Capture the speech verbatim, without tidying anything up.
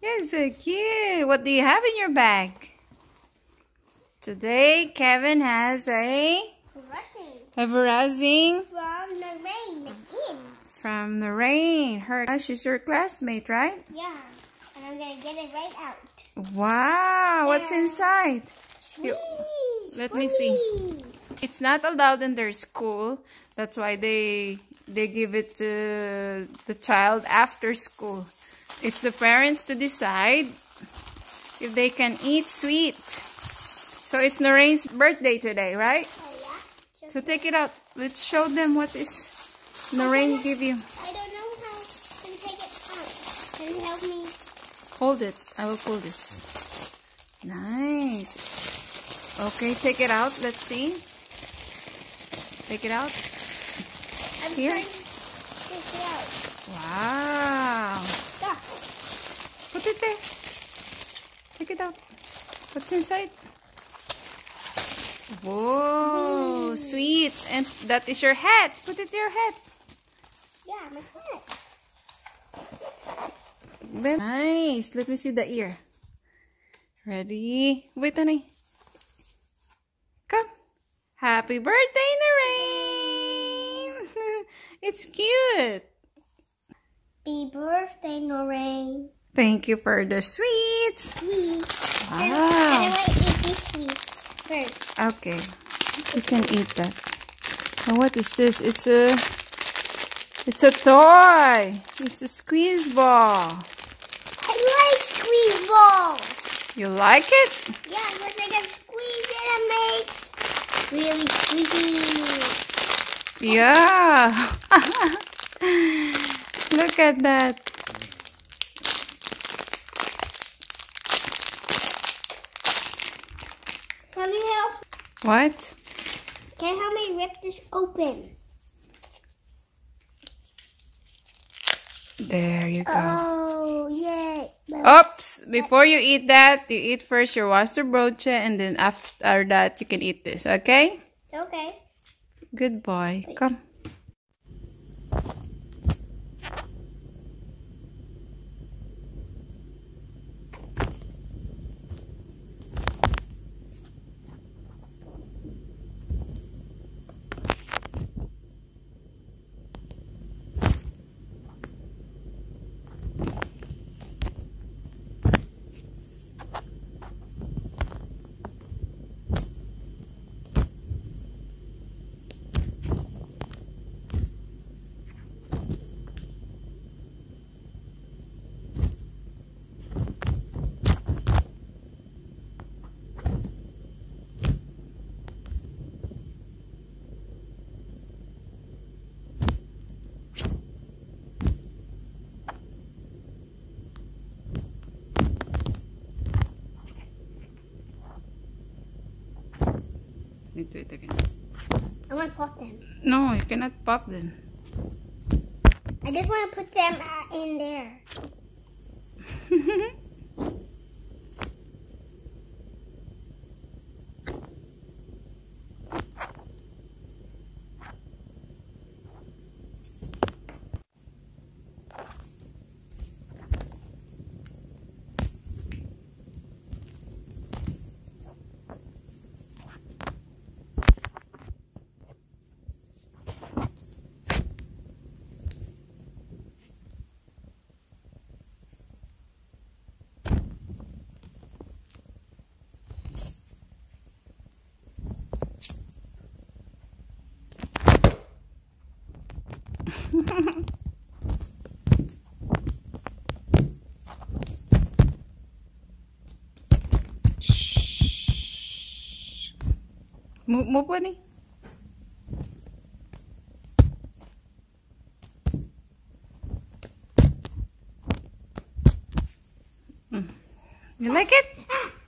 at so cute. What do you have in your bag? Today, Kevin has a a verrassing from the rain again. From the rain. Her, she's your classmate, right? Yeah, and I'm gonna get it right out. Wow, what's inside? Sweet. Let me see. It's not allowed in their school. That's why they they give it to the child after school. It's the parents to decide if they can eat sweet. So it's Noreen's birthday today, right? Oh, yeah. So take it out. Let's show them what is Noreen give you. I don't know how to take it out. Can you help me? Hold it. I will pull this. Nice. Okay, take it out. Let's see. Take it out. I'm Here. trying to take it out. Wow. Stop. Put it there. Take it out. What's inside? Whoa, sweet. And that is your hat. Put it to your head. Yeah, my hat. Nice. Let me see the ear. Ready? Wait, honey. Come. Happy birthday, Noreen. It's cute. Happy birthday, Noreen. Thank you for the sweets. Sweets. Wow. And I want to eat these sweets first. Okay. You can eat that. Oh, what is this? It's a It's a toy. It's a squeeze ball. I like squeeze balls. You like it? Yeah, because I can squeeze it and makes really squeezy. Yeah. Look at that. Can you help? What? Can you help me rip this open? There you go. Oh, yay. Oops. Before you eat that, you eat first your waster broche, and then after that, you can eat this, okay? Okay. Good boy. Come. Need to eat again. I want to pop them. No, you cannot pop them. I just want to put them uh, in there. Move, move, buddy. Mm. You like it?